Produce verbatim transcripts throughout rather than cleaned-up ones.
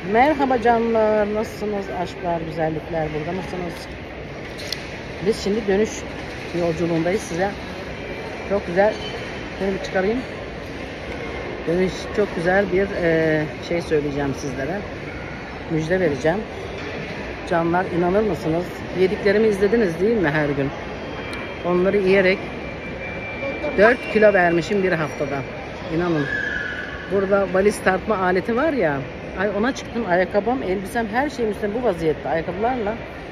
Merhaba canlar, nasılsınız? Aşklar, güzellikler, burada mısınız? Biz şimdi dönüş yolculuğundayız size. Çok güzel, şöyle bir çıkarayım. Dönüş çok güzel bir e, şey söyleyeceğim sizlere. Müjde vereceğim. Canlar, inanır mısınız? Yediklerimi izlediniz değil mi her gün? Onları yiyerek dört kilo vermişim bir haftada. İnanın. Burada valiz tartma aleti var ya. Ay ona çıktım, ayakkabım, elbisem, her şeyim üstüne bu vaziyette ayakkabılarla.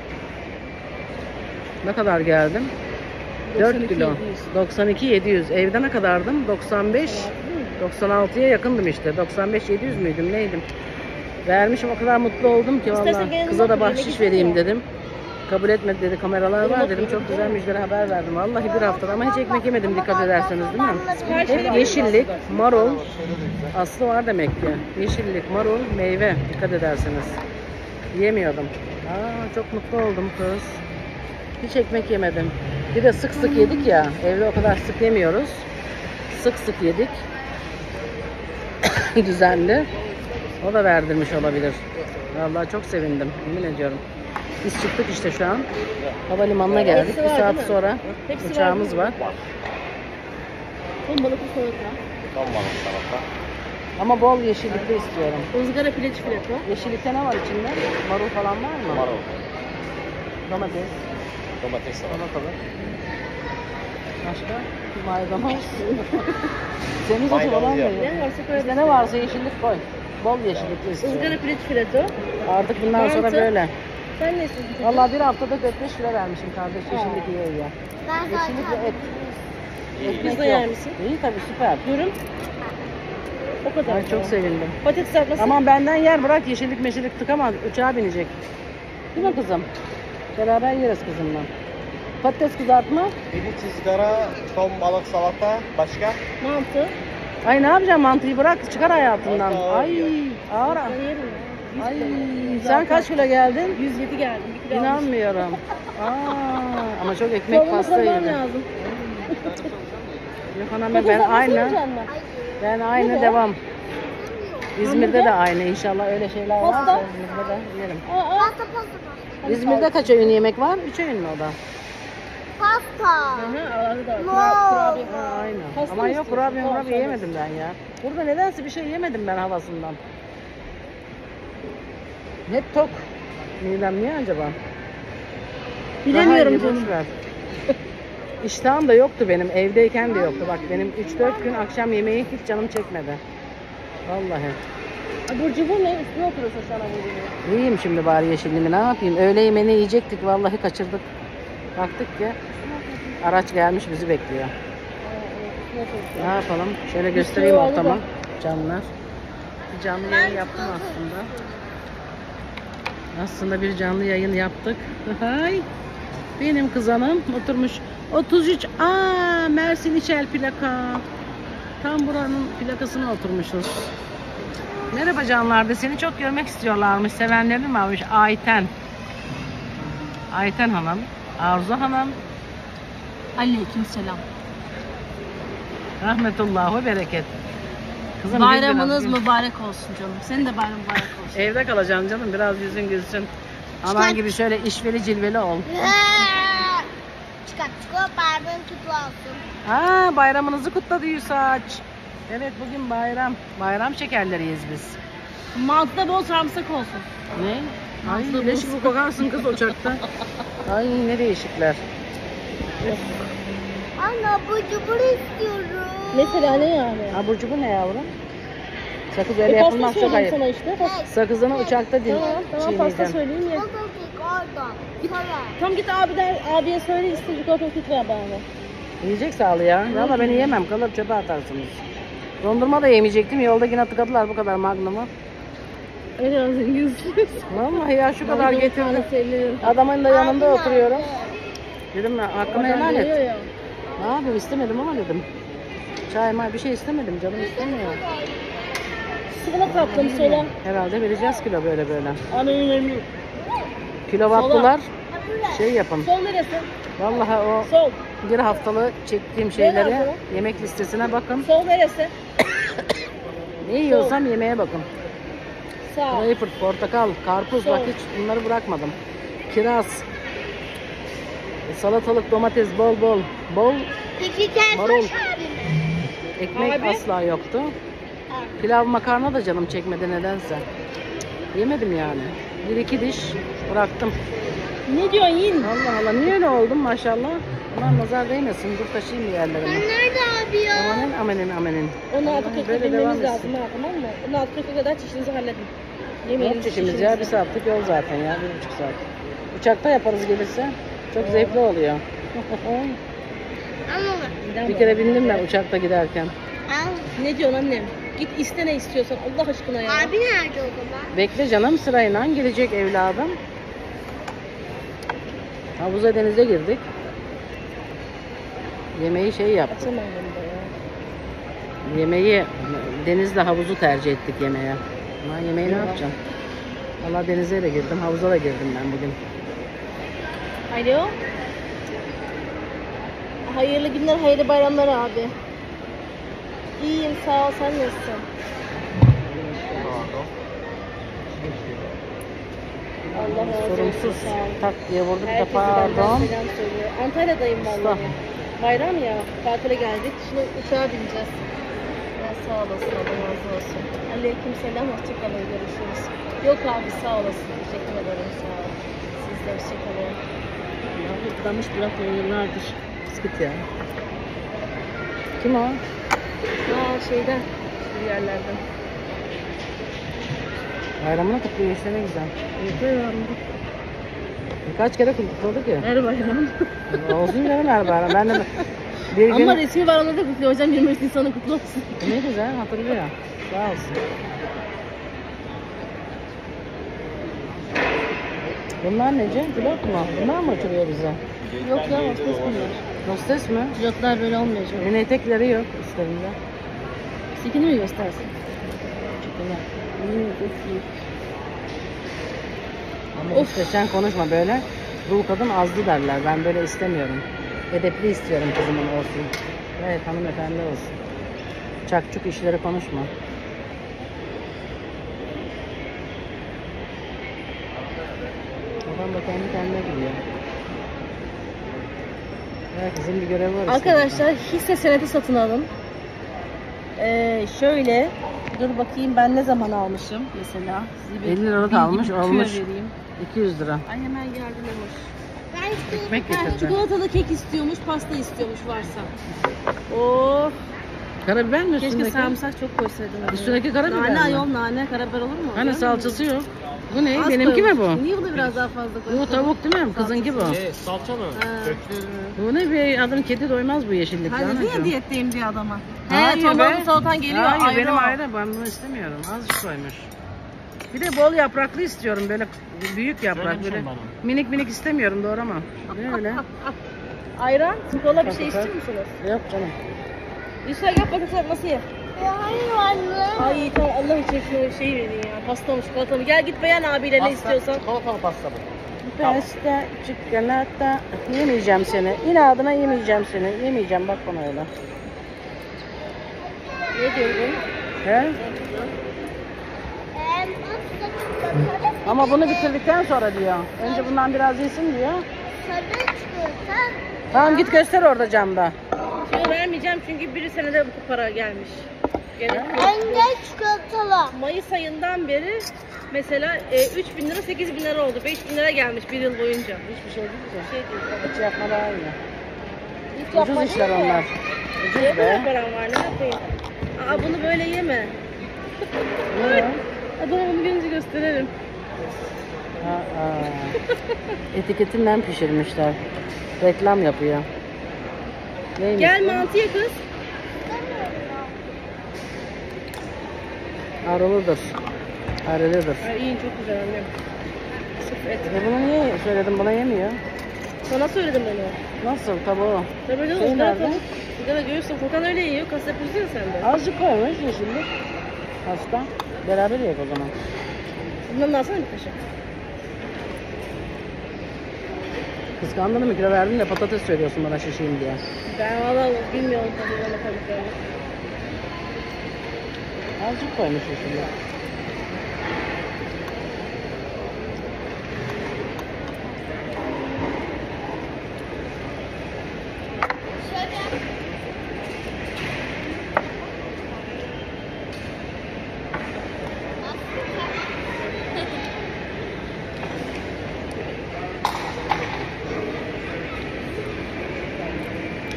Ne kadar geldim? dört kilo. doksan iki yedi yüz. Evde ne kadardım? doksan beş doksan altıya yakındım işte. doksan beş yedi yüz müydüm neydim? Vermişim, o kadar mutlu oldum ki vallahi. Kıza da bahşiş vereyim dedim. Kabul etmedi dedi, kameralar var dedim. Çok güzel müjdelere haber verdim. Vallahi bir haftada ama hiç ekmek yemedim, dikkat ederseniz değil mi? Hep yeşillik, marul. Aslı var demek ki. Yeşillik, marul, meyve, dikkat ederseniz. Yemiyordum. Aa, çok mutlu oldum kız. Hiç ekmek yemedim. Bir de sık sık yedik ya. Evde o kadar sık yemiyoruz. Sık sık yedik. Düzenli. O da verdirmiş olabilir. Vallahi çok sevindim. Emin ediyorum. Biz çıktık işte şu an. Havalimanına geldik. Bir saat sonra uçağımız var. Ton balıklı salata. Ton balıklı salata. Ama bol yeşillikte istiyorum. Izgara piliç fileto. Yeşillikte ne var içinde? Marul falan var mı? Marul. Domates. Domates salata. Salatalık. Başka? Maydanoz. Semizotu falan mı? Ne varsa koyabilirsin. İşte ne varsa yeşillik koy. Bol yeşillikli istiyorum. Izgara piliç fileto. Artık bundan sonra Mantı. böyle. Sen ne istiyorsun? Vallahi bir haftada dört beş kilo vermişim kardeş yeşillik yiye yiye. Yeşillik ve et. Ekmek Pizza yok. yer misin? İyi tabii, süper. Dürüm. O kadar. Ay çok sevindim. Patates sarması. Aman benden yer bırak, yeşillik meşillik tıkamaz. Uçağa binecek. Değil mi kızım? Beraber yeriz kızımla. Patates kızartma. Piliç, ızgara, ton balık salata. Başka? Mantı. Ay ne yapacağım, mantıyı bırak, çıkar hayatından. Mantı ağır Ay ya. ağır. Ben yerim ya. Ay sen kaç kilo geldin? yüz yedi geldim. Bir kilo almışım. İnanmıyorum. Aa, ama çok ekmek Sorunu pasta kırmam yedi. lazım. Yok anam, ben aynı. Ben aynı devam. İzmir'de de aynı, inşallah öyle şeyler varsa Pasta. İzmir'de de yerim. Aa, aa. İzmir'de kaç öğün yemek var? Üç öğün mü o da? Pasta. Aha, aralarda da var. No. Kura- Kurabiye. Ha, aynen. Pasta Ama mı yok, istiyorsun? kurabiye Tamam, murabiye söyle. yemedim ben ya. Burada nedense bir şey yemedim ben havasından. Hep tok. Midem niye acaba? Bilemiyorum Daha iyi, canım. boş ver. İştahım da yoktu benim. Evdeyken de yoktu. Bak benim üç dört gün akşam yemeği hiç canım çekmedi. Vallahi. Abur cubur ne? Üstüne oturuyorsun şu an abur cubur. Yiyeyim şimdi bari yeşilliğimi, ne yapayım? Öğle yemeğini yiyecektik, vallahi kaçırdık. Baktık ki araç gelmiş bizi bekliyor. Ne yapalım? Şöyle göstereyim var ortamı. da. Canlar. Bir canlı yayın yaptım aslında. Aslında bir canlı yayın yaptık. Hay. Benim kızanım oturmuş. otuz üç. Aa, Mersin İçel plaka. Tam buranın plakasına oturmuşuz. Merhaba canlar, da seni çok görmek istiyorlarmış. Sevenlerim varmış. Ayten. Ayten Hanım. Arzu Hanım. Aleykümselam. Rahmetullah ve bereket. Kızım, Bayramınız biraz- mübarek olsun canım. Senin de bayram mübarek olsun. Evde kalacaksın canım. Biraz yüzün gülsün. Anan gibi şöyle işveli cilveli ol. Çıkart çıkart bayramın kutlu olsun. Aa, bayramınızı kutladı Yusaç. Evet, bugün bayram. Bayram şekerleriyiz biz. Mantıda bol sarımsak olsun. Ne? Ay leş gibi kokarsın kız o çöpte. Ay ne değişikler. Anne bu cubur istiyorum. Mesela ne yani? Abur cubur ne yavrum? Sakız öyle E, pasta yapılmaz, çok söyleyeyim ayıp. sana işte. Pasta. Sakızını uçakta din Tamam, tamam pasta çiğneyeceğim. söyleyeyim ya. O da tek oradan. Sonra. Tam git abiden, abiye söyle iste çikolata süt ver bana. Yiyecek sağlı ya. Valla ben yiyemem, kalır çöpe atarsınız. Dondurma da yemeyecektim. Yolda yine tıkadılar bu kadar Magnum'u. En az yüz. Vallahi ya şu kadar getirdim. Sevinirim. Adamın da yanında oturuyorum. Dedim ya, hakkını helal et. Ya. Ne yapayım, istemedim ama dedim. Çay may bir şey istemedim, canım istemiyor. Sola tatlım sola. Herhalde vereceğiz kilo böyle böyle. Ana önemli. Kilovatlılar şey yapın. Sol neresi? Vallahi o Sol. bir haftalık çektiğim şeyleri yemek listesine bakın. Sol neresi? Ne yiyorsam yemeğe bakın. Sağ ol. Greyfurt, portakal, karpuz, bak Sol. hiç bunları bırakmadım. Kiraz. E, salatalık, domates bol bol. Bol Peki gel Marul. Barış abi mi? ekmek Abi. asla yoktu. Ha. Pilav makarna da canım çekmedi nedense. Yemedim yani. Bir iki diş bıraktım. Ne diyorsun Yin? Allah Allah niye öyle oldum maşallah. Aman nazar değmesin. Dur taşıyayım bir Sen yerlerine. nerede abi ya? Amanin amenin amenin. Onu Vallahi altı böyle kırkta devam bilmemiz etsin. lazım ha, tamam mı? Onu altı kırka kadar çişinizi halledin. Ne Yemeğinizi, yapacağız ya? Bir çişinizi. saatlik yol zaten ya. Bir buçuk saat. Uçakta yaparız gelirse. Çok zevkli oluyor. Ama Neden Bir bu? kere bindim ben uçakta giderken. Al. Ne diyorsun annem? Git iste ne istiyorsan Allah aşkına ya. Abi nerede o zaman? Bekle canım sırayla gelecek evladım. Havuza denize girdik. Yemeği şey yaptık. Açamam bunu da ya. Yemeği denizle havuzu tercih ettik yemeğe. Ama yemeği ne yapacağım? Valla denize de girdim, havuza da girdim ben bugün. Alo. Hayırlı günler, hayırlı bayramlar abi. İyiyim sağ ol, sen nasılsın? Allah razı olsun, Sorumsuz sağ ol. tak diye vurduk da Herkese benden pardon. selam söylüyor. Antalya'dayım vallahi. Estağfurullah. Bayram ya, tatile geldik. Şimdi uçağa bineceğiz. Ya sağ olasın, Allah razı olsun. Aleyküm selam, hoşçakalın, görüşürüz. Yok abi sağ olasın, teşekkür ederim, sağ ol. Siz de hoşçakalın. Ya hırtlamış bırakıyor yıllardır. Bisküt ya. Kim o? Aa şeyden, bir yerlerden. Bayramını kutluyor işte ne güzel. Bayram. Birkaç kere kutladık ya. Her bayram. Olsun canım her bayram. Ben de bir gün... Ama resmi bayramda da kutluyor hocam, yirmi beş Nisan'ı kutlu olsun. Ne güzel hatırlıyor. Sağ olsun. Bunlar nece? Pilot mu? Bunlar mı uçuruyor bize? Yok ya, hostes bunlar. Hostes mi? Pilotlar böyle olmuyor canım. Mini etekleri yok üstlerinde. Sikini mi göstersin? Çıktılar. Hmm, Ama Of. işte sen konuşma böyle. Dul kadın azdı derler. Ben böyle istemiyorum. Edepli istiyorum kızımın olsun. Evet hanımefendi olsun. Çakçuk işleri konuşma. Adam da kendi kendine gidiyor. Herkesin bir görevi var. işte. Arkadaşlar hisse senedi satın alın. Ee, şöyle dur bakayım ben ne zaman almışım mesela. Size bir elli liralık bilgi, almış, bir tüyo olmuş. vereyim. iki yüz lira. Ay hemen geldi ne hoş. Ben Ekmek Ha, getirdi. çikolatalı kek istiyormuş, pasta istiyormuş varsa. Oh, Karabiber mi keşke üstündeki? sarımsak çok koysaydım. Üstündeki karabiber Nane mi? ayol, nane karabiber olur mu? Hani salçası yok. Bu ne? Az Benimki mi bu? koymuş. Niye bunu biraz daha fazla koydun? Bu tavuk değil mi? Kızınki bu. Ne? Salça mı? Ha. Döktünüz mü? Bu ne be? Adın kedi doymaz bu yeşillikle. Hani dedin ya anacığım. diyetteyim diye adama. Hayır He, ton be. balıklı salatan geliyor. Hayır ayrı benim o. ayrı. Ben bunu istemiyorum. Azıcık koymuş. Bir de bol yapraklı istiyorum. Böyle büyük yaprak. Söylemişim Böyle bana. minik minik istemiyorum doğrama. Ne öyle? Ayran, kola bir Bak şey bakalım. istiyor musunuz? Yok canım. Yusuf yap bakalım sen nasıl ye? Hayır anne. Ay tamam Allah için şu şeyi verin ya. Pasta mı çikolata mı? Gel git beğen abiyle ne Pasta, istiyorsan. Çikolatalı pasta bu. Tamam. Pasta, çikolata. Yemeyeceğim seni. İnadına yemeyeceğim seni. Yemeyeceğim bak bana öyle. Ne diyorum? He? Em, pasta çikolata. Ama bunu bitirdikten sonra diyor. Önce bundan biraz yesin diyor. Sarı çikolata. Tamam git göster orada camda. Şimdi vermeyeceğim çünkü bir senede bu para gelmiş. Gerek yok. Önce çikolatalı. Mayıs ayından beri mesela e, üç bin lira sekiz bin lira oldu. beş bin lira gelmiş bir yıl boyunca. Hiçbir şey değil ki. Şey değil. Hiç yapma daha iyi. Hiç yapma Ucuz işler değil mi? onlar. Ucuz Ne kadar be. param var ne yapayım? Aa bunu böyle yeme. Ne? Adama bunu görünce gösterelim. Aa, etiketinden pişirmişler. Reklam yapıyor. Neymiş Gel bu? mantıya kız. Arılıdır. Arılıdır. Ay iyi çok güzel annem. Sırf et. E bunu niye söyledim buna yemiyor? Sana söyledim bunu. Nasıl tavuğu? Tabii öyle Şey olsun. nerede? Burada da görürsün. Furkan öyle yiyor. Kas yapıyorsun ya sen de. Azıcık koymuş yeşillik. Hasta. Beraber yiyek o zaman. Bundan da alsana bir kaşık. Kıskandın mı? Kilo verdin de patates söylüyorsun bana şişeyim diye. Ben valla bilmiyorum tabii bana tabii. Azıcık koymuş yeşillik.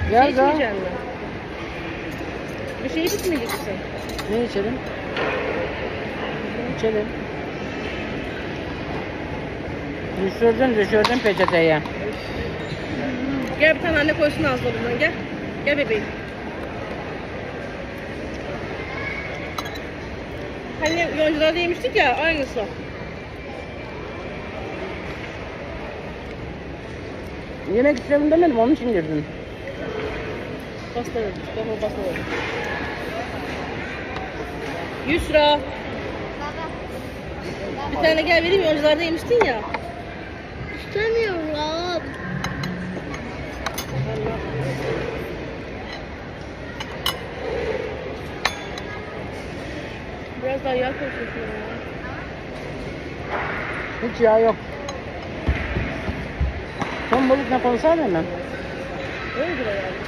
Bir Gel şey daha. içmeyecek misin? Bir şey içmeyecek misin? Ne içelim? İçelim. Düşürdün düşürdün peçeteye. Gel bir tane anne koysun ağzına, gel. Gel bebeğim. Hani yoncularda yemiştik ya, aynısı. Yemek istedim demedim, onun için girdim. Pasta verdim, ben o pasta verdim. Yusra, bir tane gel vereyim, yoncularda yemiştin ya. İstemiyorum. Biraz daha yağ koysun şuna ya. Hiç yağ yok. Son balık ne konser mi? Öyledir herhalde.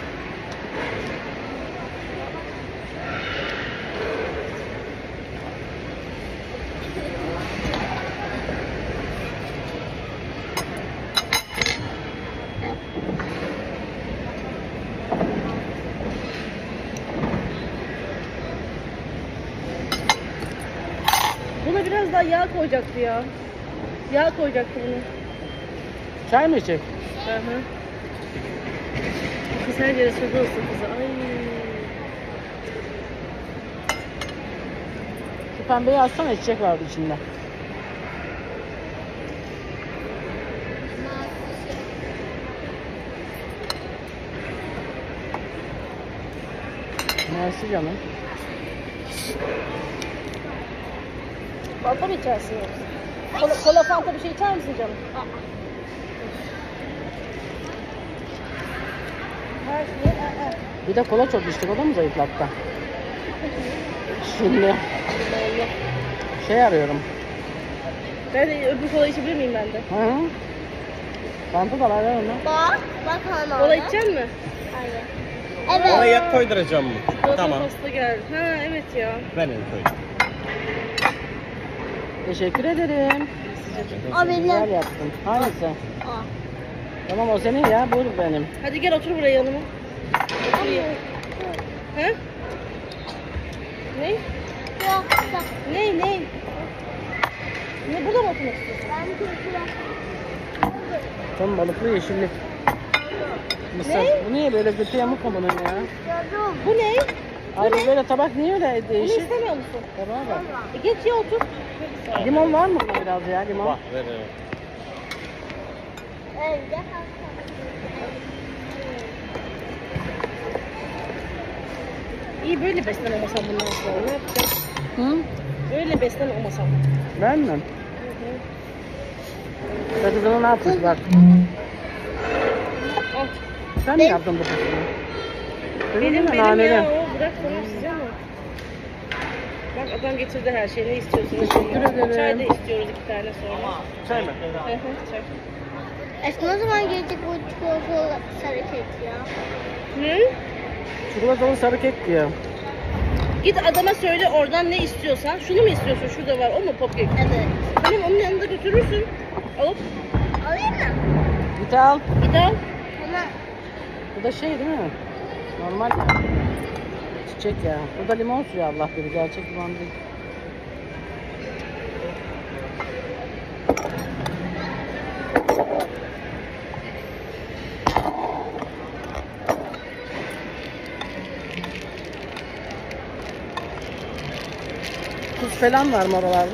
Buna biraz daha yağ koyacaktı ya. Yağ koyacaktı bunu. Çay mı içecek? Hı hı. Kız her yere soda olsun kızı. Ay. Şu pembeyi alsana, içecek vardı içinde. Mersi canım. Fanta mı içersin yoksa? Kola, kola fanta bir şey içer misin canım? Her şeyi ı, ı. Bir de kola çok içtik, o da mı zayıflattı? Şimdi şey arıyorum. Ben de öbür kola içebilir miyim ben de? Hı hı. Fanta da var ya ona. Bak. Bak ana. Kola içecek misin? Hayır. Ona Evet. yak koyduracağım mı? Kola Tamam. pasta geldi. Ha evet ya. Ben el koydum. Teşekkür ederim. O benim. Güzel yaptın. Hangisi? O. Tamam, o senin ya, bu benim. Hadi gel otur buraya yanıma. Oturayım. Ha? Ne? Yok. Ne ne? Ne burada mı oturmak istiyorsun? Ben kurtulam. Son balıklı yeşillik. Mısır. Ne? Bu niye böyle götü yamuk mu bunun ya? Gördüm. Bu ne? Ay bu böyle tabak niye öyle Bunu değişik? istemiyor musun? Tabağa bak. E geç ya otur. Limon var mı buna biraz ya, limon? Bak ver ver. Evde kalsın. İyi böyle beslen olmasam bundan sonra. Ne yapacağım? Hı? Böyle beslen olmasam. Ben mi? Sakızını ne yapmış bak. Al. Sen mi yaptın bu kısmını? Benim Benim benim naneli. ya o bırak tamam size mi? Bak adam getirdi her şeyi ne istiyorsunuz? Teşekkür ederim. Çay da istiyoruz iki tane sonra. Çay mı? Hı hı, çay. Eski ne zaman gelecek bu çikolatalı sarı kek ya? Hı? Çikolatalı sarı kek diyor. Git adama söyle oradan ne istiyorsan. Şunu mu istiyorsun? Şurada var. O mu pop kek? Evet. Benim onun yanında götürürsün. Alıp Alayım mı? Git al. git al. Ama Bu da şey değil mi? Normal ya. Çiçek ya. Bu da limon suyu, Allah bilir. Gerçek limon değil. Tuz falan var mı oralarda?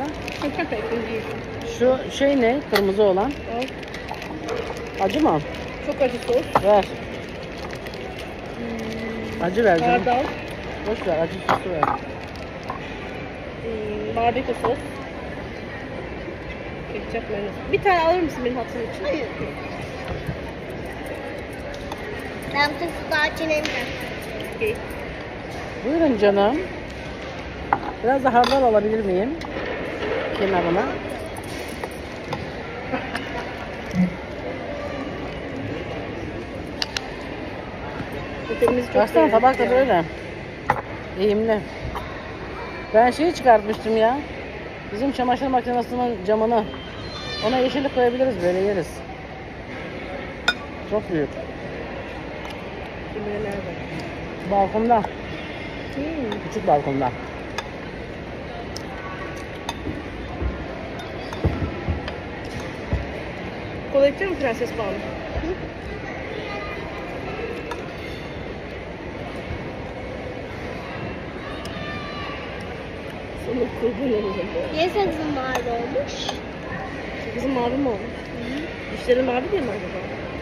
Şu şey ne? Kırmızı olan. Al. Acı mı? Çok acı sos. Ver. Acı ver canım. Hardal. Boş ver, acı sosu ver. Hmm, barbekü sos. Ketçap mayonez. Bir tane alır mısın benim hatırım için? hayır. Ben bu tık daha çiğnemeyeceğim. Okey. Buyurun canım. Biraz da hardal alabilir miyim? Kenarına. Köpeğimizi çok Baksana beğendik tabak da ya. böyle. Eğimli. Ben şeyi çıkartmıştım ya. Bizim çamaşır makinesinin camını. Ona yeşillik koyabiliriz, böyle yeriz. Çok büyük. Kim bilir nerede? Balkonda. Hmm. Küçük balkonda. Kola içecek misin prenses Banu? Sana kurban olurum. Niye sakızın mavi olmuş? Kızım mavi mi olmuş? Dişlerin mavi değil mi acaba?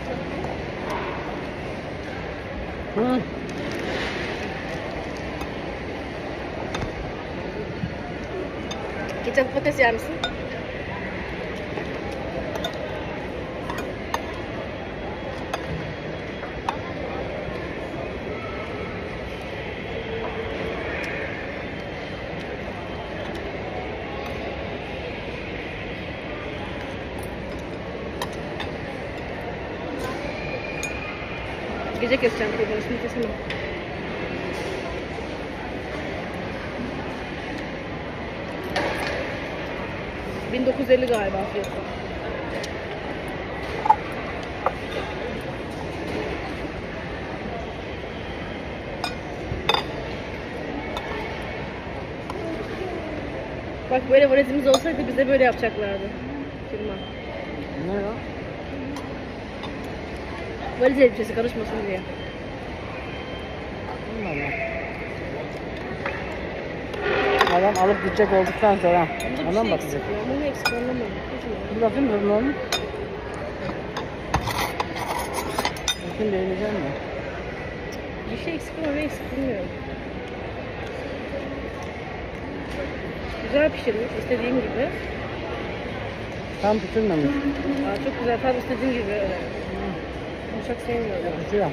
Hı. Ketçap patates yer misin? Gece keseceğim kurbanı, şimdi kesemem. bin dokuz yüz elli galiba fiyatı. Bak böyle valizimiz olsaydı bize böyle yapacaklardı. Firma. Ne ya? Valiz elbisesi karışmasın diye. Bilmiyorum. Adam alıp gidecek olduktan sonra Bunda bir ona mı şey bakacak? eksik ya. Bunu eksik anlamadım. Bir bakayım durun oğlum. Bakayım beğeneceğim mi? Bir şey eksik ama ne eksik bilmiyorum. Güzel pişirmiş istediğim gibi. Tam pişirmemiş. Aa, çok güzel, tam istediğim gibi öyle. Yumuşak sevmiyorum. Pişiyor.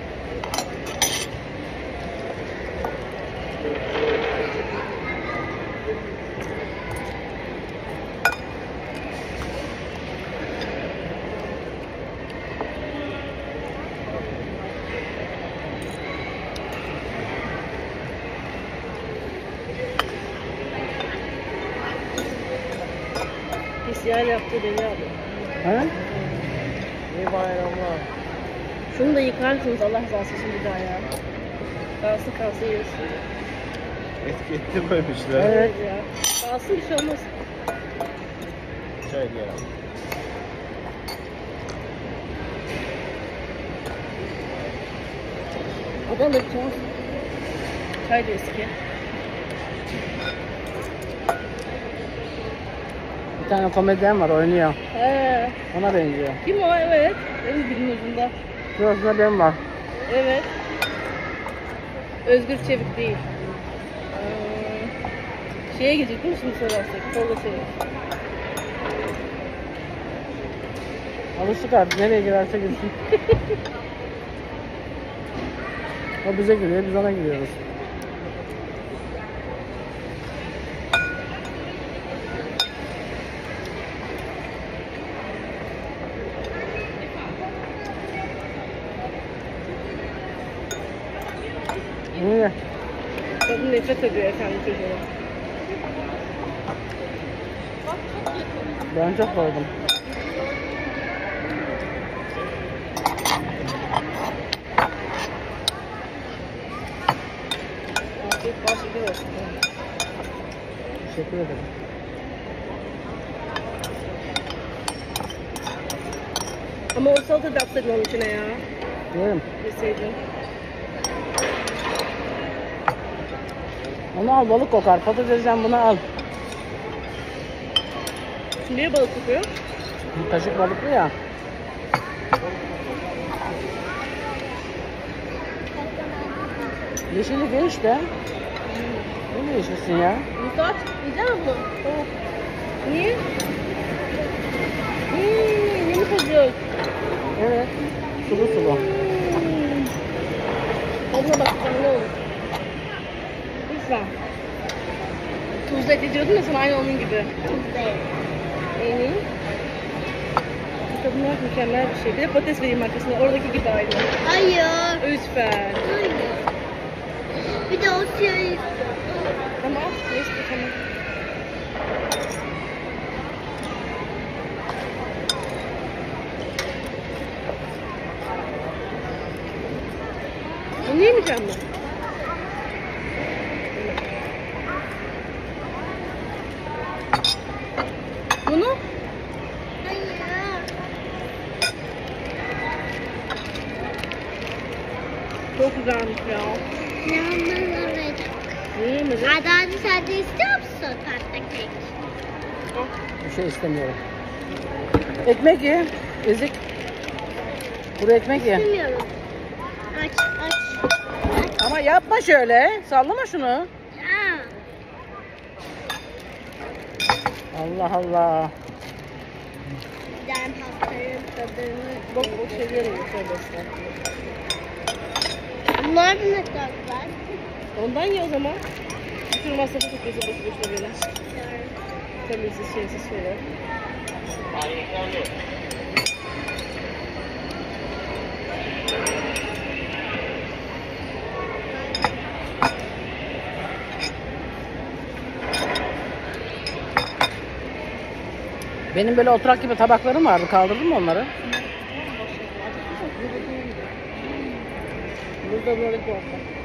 İsyan yaptığı deli alıyor. He? İyi bayramlar. Şunu da yıkarsınız Allah rızası için bir daha ya. Kalsın kalsın yiyorsun. Etki ettirmemişler. Evet. Ya. Kalsın bir şey olmaz. Çay diyelim. O da alırken. Çay da eski. Bir tane komedyen var oynuyor. He. Ona benziyor. Kim o? Evet. Benim dilimin ucunda. Şurasında ben var. Evet. Özgür Çevik değil. Ee, şeye gidecek değil mi şimdi sorarsak? Tolga Çevik. Alıştık artık nereye girerse girsin. O bize giriyor, biz ona giriyoruz. İyi. Kadın nefret ediyor efendim çocuğuna. Ben çok koydum. Afiyet bal şeker olsun. Teşekkür ederim. Ama o salata da atsaydın onun içine ya. Yerim. Yeseydin. Onu al, balık kokar. Patatesden bunu al. Niye balık kokuyor? Bir kaşık balıklı ya. Yeşillik ye işte. Ne yeşilsin ya? Mustafa yiyecek misin bunu? Tamam. Niye? Hmm, yumuşacık. Evet. Sulu sulu. Hmm. Tadına bak, ne olur. Lütfen. Tuzlu et yediyordun ya sana aynı onun gibi. En tadına bak, mükemmel bir şey. Bir de patates vereyim arkasına. Oradaki gibi aynı. Hayır. Lütfen. Hayır. Bir de o siyahı. Tamam. Neyse tamam. yemeyecek misin? Bunu? Hayır. Çok güzelmiş ya. Yandan alacak. İyi mi? Hadi hadi sen de istiyor musun tatlı kek? Bir şey istemiyorum. Ekmek ye. Ezik. Buraya ekmek ye. İstemiyorum. Aç aç. Aç. Ama yapma şöyle. Sallama şunu. Aa. Allah Allah. Ben pastanın tadını. Bak o şeyleri söylesene. Bunlar da ne tatlılar? Ondan ye o zaman. Bir sürü masrafı tutuyorsun boşu boşuna böyle. Temizsiz şeysiz şeyler. Benim böyle oturak gibi tabaklarım vardı. Kaldırdın mı onları? Burada böyle korkak.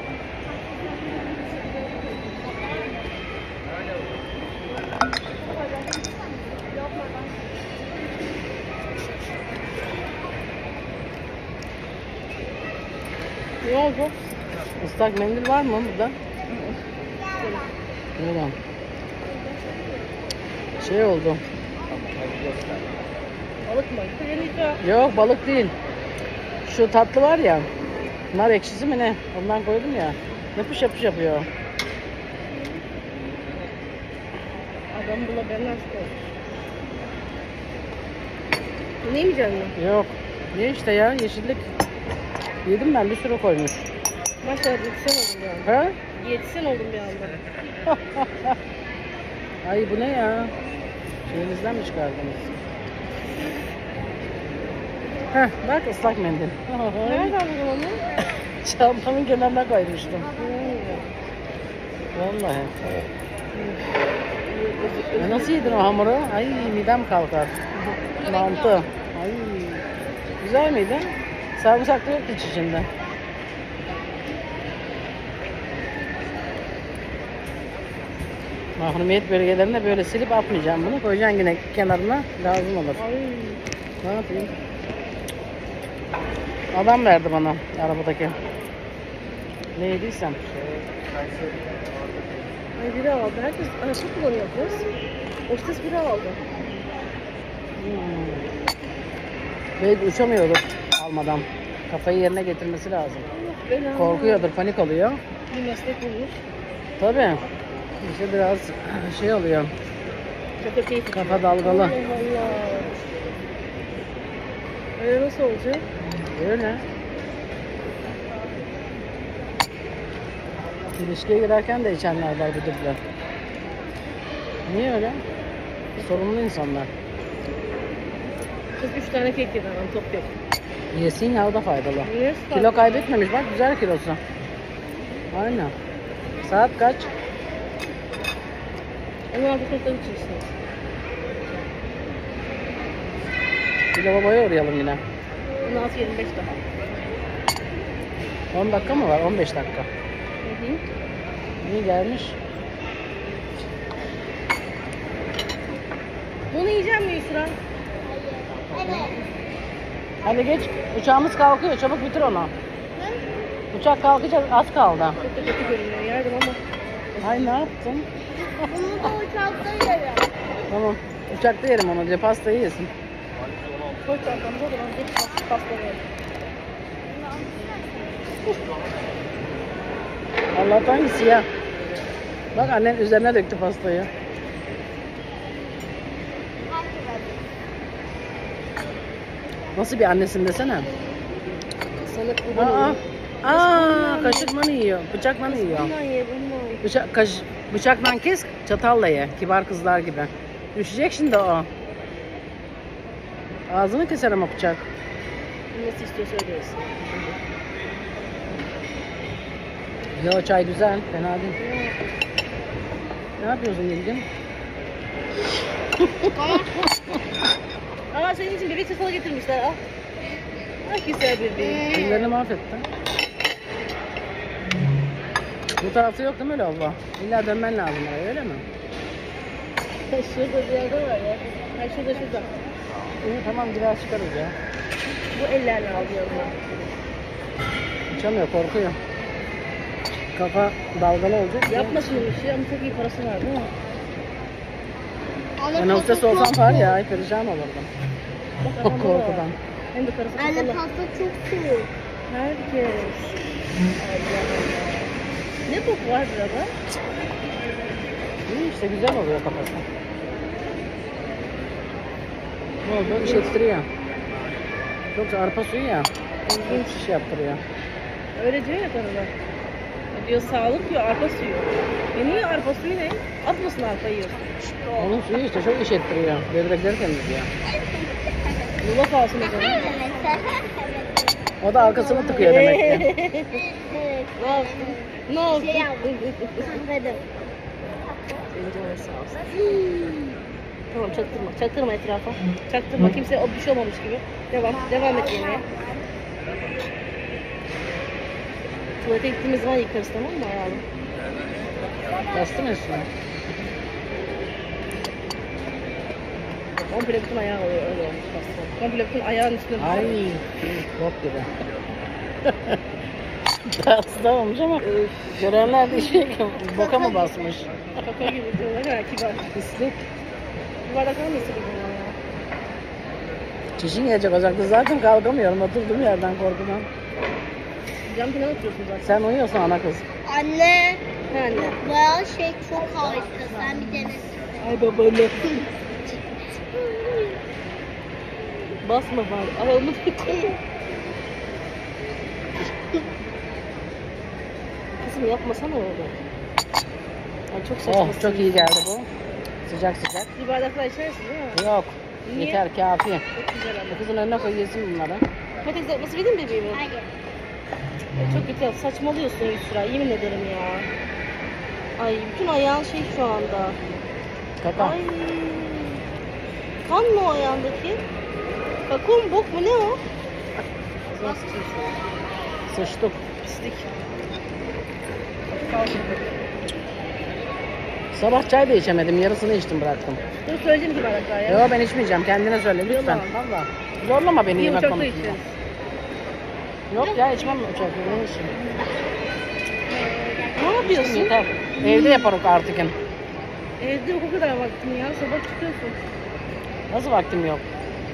Ne oldu? Islak mendil var mı burada? Buradan. Şey oldu. Balık mı? Kırmızı. Yok balık değil. Şu tatlı var ya. Nar ekşisi mi ne? Ondan koydum ya. Yapış yapış yapıyor. Adam bula ben nasıl? Ne yemeyeceksin mi? Yok. Ye işte ya yeşillik. Yedim ben bir sürü koymuş. Maşallah yetişen oldum bir anda. Ha? Yetişen oldum bir anda. Ay bu ne ya? Şeyinizden mi çıkardınız? Heh bak ıslak mendil. Nerede aldın onu? Çantamın kenarına koymuştum. Vallahi. Ya nasıl yedin o hamuru? Ay midem kalkar. Mantı. Ay. Güzel miydi? Sarımsak da yok hiç içinde. Mahrumiyet bölgelerinde böyle silip atmayacağım bunu. Koyacaksın yine kenarına, lazım olur. Ay. Ne yapayım? Adam verdi bana arabadaki. Ne yediysem. Ay biri aldı. Herkes arası kullanıyor kız. O ses biri aldı. Hmm. Belki uçamıyordur almadan. Kafayı yerine getirmesi lazım. Allah belanı. Korkuyordur, panik oluyor. Bir meslek bulmuş. Tabii. İşte biraz şey oluyor. Çok keyifli. Kafa dalgalı. Allah Allah. Öyle nasıl olacak? Öyle. İlişkiye girerken de içenler var bu dipler. Niye öyle? Sorumlu insanlar. Kız üç tane kek yedi adam top yok. Yesin ya o da faydalı. Niye? Kilo kaybetmemiş bak güzel kilosu. Aynen. Saat kaç? on altı kırktan içiyorsunuz. Bir lavaboya uğrayalım yine. on altı yirmi beş daha. on dakika mı var? on beş dakika. Hı hı. İyi gelmiş. Bunu yiyeceğim mi Yusra? Evet. Hadi geç. Uçağımız kalkıyor. Çabuk bitir onu. Uçak kalkacak. Az kaldı. Çok da kötü görünüyor. Yardım ama. Ay ne yaptın? Bunu da uçakta yerim. Tamam. Uçakta yerim onu diye pastayı yesin. Koy çantamda o zaman geç pasta pastalayalım. Allah'tan ki siyah. Bak annen üzerine döktü pastayı. Nasıl bir annesin desene. Sana kurban Aa, olayım. aa kaşıkla yiyor. Bıçakla yiyor. Bundan ye bundan. Bıçak, kaş, bıçakla kes, çatalla ye. Kibar kızlar gibi. Düşecek şimdi o. Ağzını keser ama bıçak. Nasıl istiyorsa öyle yesin. Yo çay güzel, fena değil. Ne yapıyorsun Nilgün? Aa senin için bebek çatalı getirmişler al. Ay güzel bebeğim. Ellerini mahvettin. Bu tarafta yok değil mi lavabo? İlla dönmen lazım oraya, öyle mi? Şurada bir yerde var ya. Ha şurada şurada. İyi tamam, biraz çıkarız ya. Bu ellerle alıyor bunu. Uçamıyor, korkuyor. Kafa dalgalı olacak. Yapma şunu işi ama çok iyi parası var değil mi? Ben hostes olsam var ya, ay perişan olurdum. Bak adamda var. Korkudan. Hem de karısı Anne kapalı. pasta çok soğuk. Herkes. Allah Allah. Ne bok var burada? İyi işte, güzel oluyor kafası. Ne oldu? İş ettiriyor. Yoksa arpa suyu ya. İlginç iş yaptırıyor. Öyle diyor ya karılar. Diyor sağlık diyor arpa suyu. E niye arpa suyu ne? Atmasın arpa yiyorsun. Onun suyu işte çok iş ettiriyor. Böbrekleri temizliyor. Yola kalsın o zaman. O da arkasını tıkıyor demek ki. Evet. Ne yaptın? Ne oldu? Şey yaptım. Dedim. Canı sağ olsun. Tamam çaktırma. Çaktırma etrafa. Çaktırma. Kimse o bir şey olmamış gibi. Devam. Devam et yemeğe. Tuvalete gittiğimiz zaman yıkarız tamam mı ayağını? Bastı mı üstüne? Komple bütün ayağı oluyor öyle olmuş aslında. Komple bütün ayağın üstüne. Ay, bok gibi. Tatsız da olmuş ama görenler de şey, boka mı basmış? Kaka gibi diyorlar ya kibar. Pislik. Bir bardak alır mısın bundan ya? Çişin gelecek ocakta, zaten kalkamıyorum oturduğum yerden korkudan. Cam kenara oturuyorsun zaten. Sen uyuyorsun ana kız. Anne. He anne. Bayağı şey çok harika. Sen bir dene. Ay babaanne. Basma bari. Ayağımı Kızım yapmasana öyle. Ay çok saçma. Oh, çok iyi geldi bu. Sıcak sıcak. Bir bardak daha içersin değil mi? Yok. Niye? Yeter, kafi. Çok güzel ama. Bu kızın önüne koyuyorsun bunları. Patates yapması vereyim mi bebeğime? Hayır. Ay, çok kötü. Saçmalıyorsun Yusra. Yemin ederim ya. Ay bütün ayağın şey şu anda. Kaka. Ay. Kan mı o ayağındaki? Kakao mu bok mu ne o? Nasıl Sıçtık. pislik. Sabah çay da içemedim. Yarısını içtim, bıraktım. Dur söyleyeceğim ki bardak daha ya. Yok, ben içmeyeceğim. Kendine söyle lütfen. Valla. Zorlama beni İyi yemek uçakta konusunda. içeceğiz. Yok ya, içmem uçakta. Ne işim? Ne yapıyorsun? Yeter. Evde yaparım artık. Evde o kadar vaktin ya. Sabah çıkıyorsun. Nasıl vaktim yok?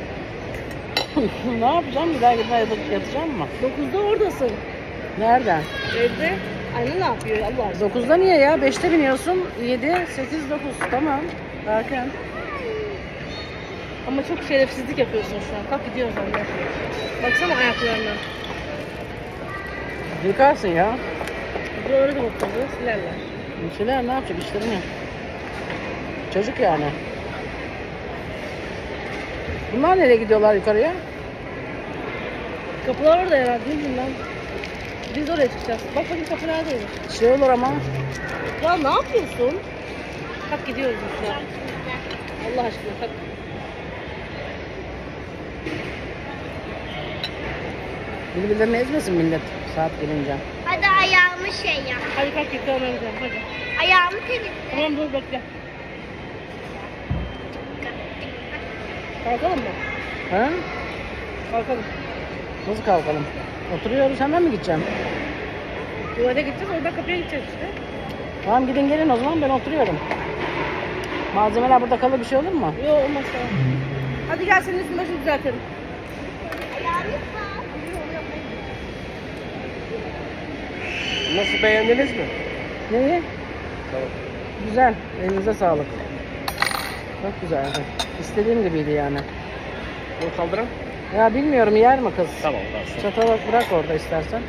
Ne yapacağım? Bir daha gidip yatacağım mı? dokuzda oradasın. Nereden? Evde. Anne ne yapıyor Allah aşkına? dokuzda niye ya? beşte biniyorsun. yedi, sekiz, dokuz. Tamam. Erken. Ama çok şerefsizlik yapıyorsun şu an. Kalk gidiyoruz anne. Baksana ayaklarına. Yıkarsın ya. Buraları da bakıyordu. Silerler. Şeyler ne yapacak? İşlerini yap. Çocuk yani. Bunlar nereye gidiyorlar yukarıya? Kapılar orada herhalde değil mi lan? Biz oraya çıkacağız. Bak bakayım kapı neredeymiş. Şey olur ama. Ya ne yapıyorsun? Kalk gidiyoruz işte. Allah aşkına kalk. Birbirlerini ezmesin millet saat gelince. Hadi ayağımı şey yap. Hadi kalk yıkamaya gidelim hadi. Ayağımı temizle. Tamam dur bekle. Kalkalım mı? Ha? Kalkalım. Nasıl kalkalım? Oturuyoruz, hemen mi gideceğim? Tuvalete gideceğiz oradan kapıya gideceğiz işte. Tamam, gidin gelin o zaman, ben oturuyorum. Malzemeler burada kalır, bir şey olur mu? Yok olmaz tamam. Hadi gel senin üstünü başını düzeltelim. Ayağımı sağ. Nasıl, beğendiniz mi? Neyi? Tamam. Güzel, elinize sağlık. Çok güzeldi. İstediğim gibiydi yani. Bunu kaldıran? Ya bilmiyorum, yer mi kız? Tamam, kalsın. Çatalı bırak orada istersen.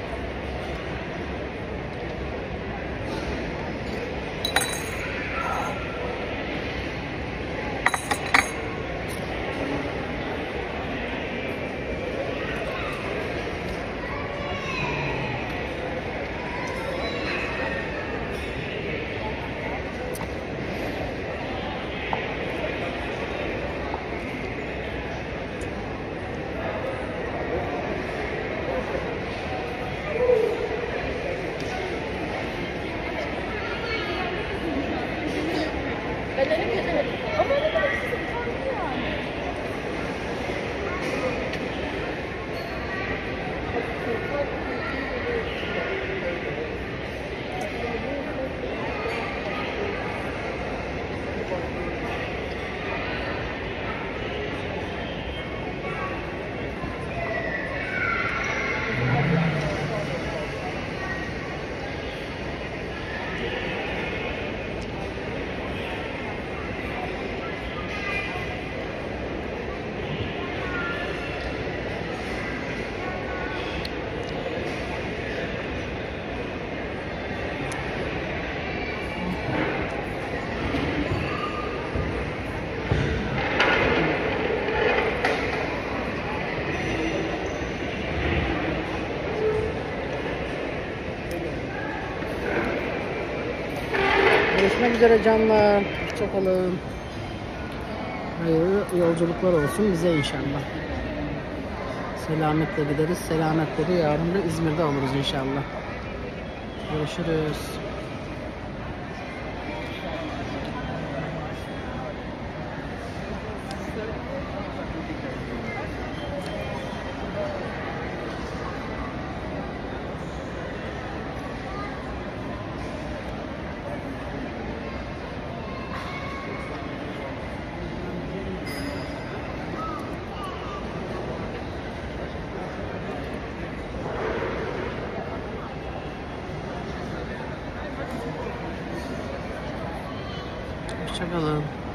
üzere canlar. Hoşçakalın. Hayırlı yolculuklar olsun bize inşallah. Selametle gideriz. Selametle de yarın da İzmir'de oluruz inşallah. Görüşürüz. Hoşçakalın.